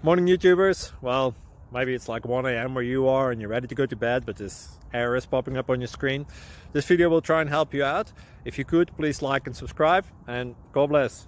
Morning YouTubers. Well, maybe it's like 1 a.m. where you are and you're ready to go to bed, but this error is popping up on your screen. This video will try and help you out. If you could, please like and subscribe, and God bless.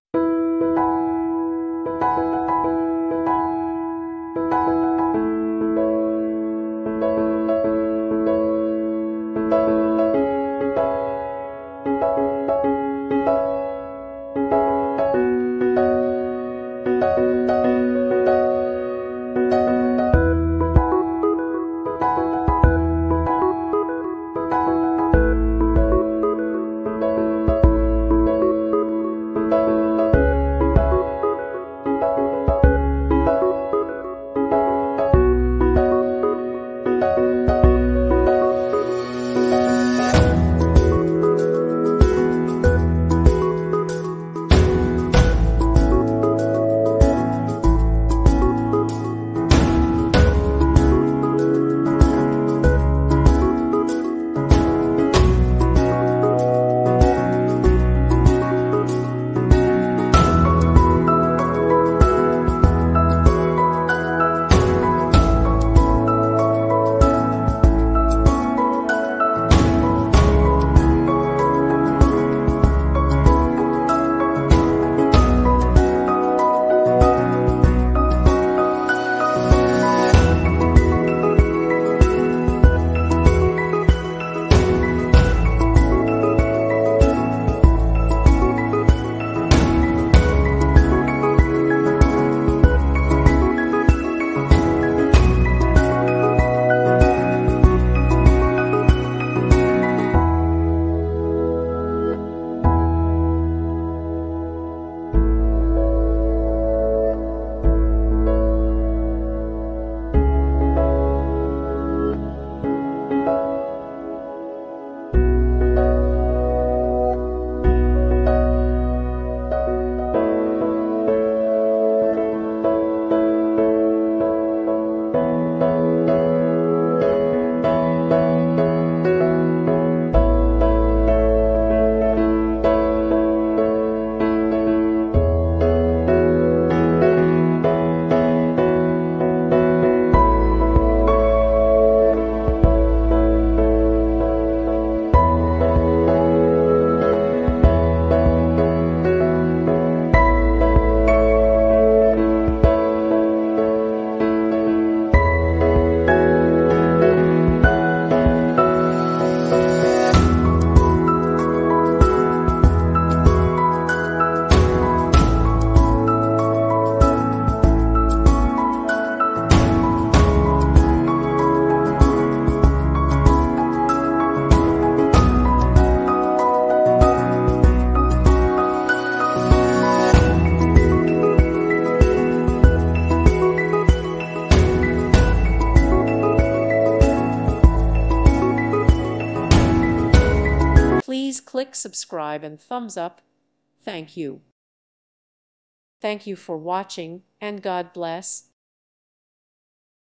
Please click subscribe and thumbs up. Thank you. Thank you for watching, and God bless.